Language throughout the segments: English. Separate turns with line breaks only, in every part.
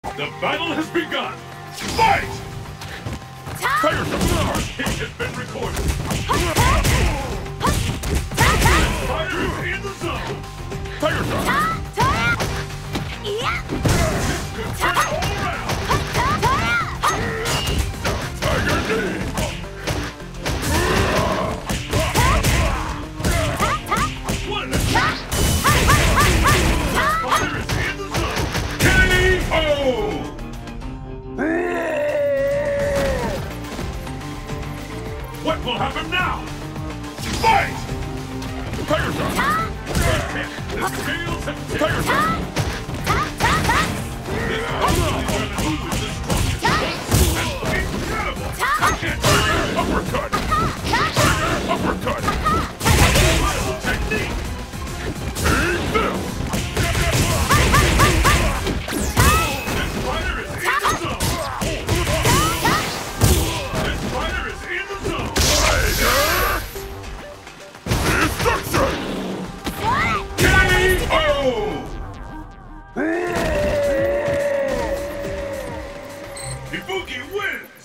The battle has begun! Fight! Tiger Shot! Kick has been recorded! Fire is in the zone! Tiger Shot! This could turn all around! Tiger Knee! What an attack! Fire is in the zone! KO! What will happen now? Fight! Tiger Shot! The scales have tipped! Tiger Shot! This is the strongest. Incredible! Uppercut! Uppercut! Wild technique! Eat this! This fighter is in the zone! This fighter is in the zone! Destruction! KO! Ibuki wins!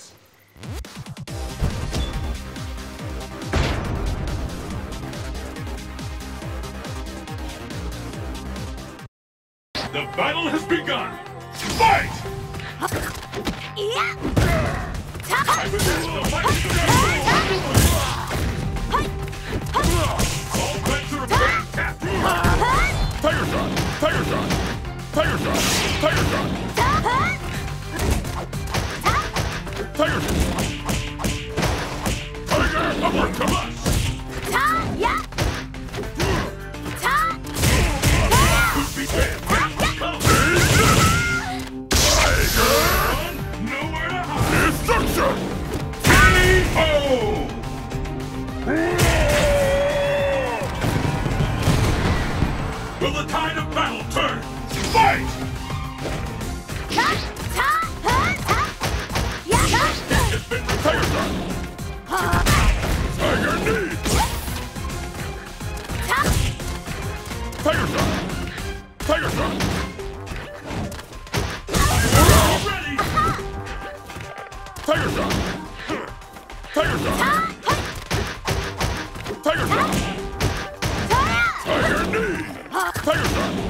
The battle has begun! Fight! I resist the fight! All bets are about Captain! Tiger Shot! Tiger Shot! Tiger Shot! Tiger Shot! Tiger Shot! Tiger Uppercut! Could be bad. Tiger! Nowhere to hide! Destruction! KO! Will the tide of battle turn? Fight! It's been Tiger Shot! Tiger Knee! Tiger Shot! Tiger Shot! I'm ready! Tiger Shot! Tiger Shot! Tiger Shot! Tiger Knee! Tiger Shot!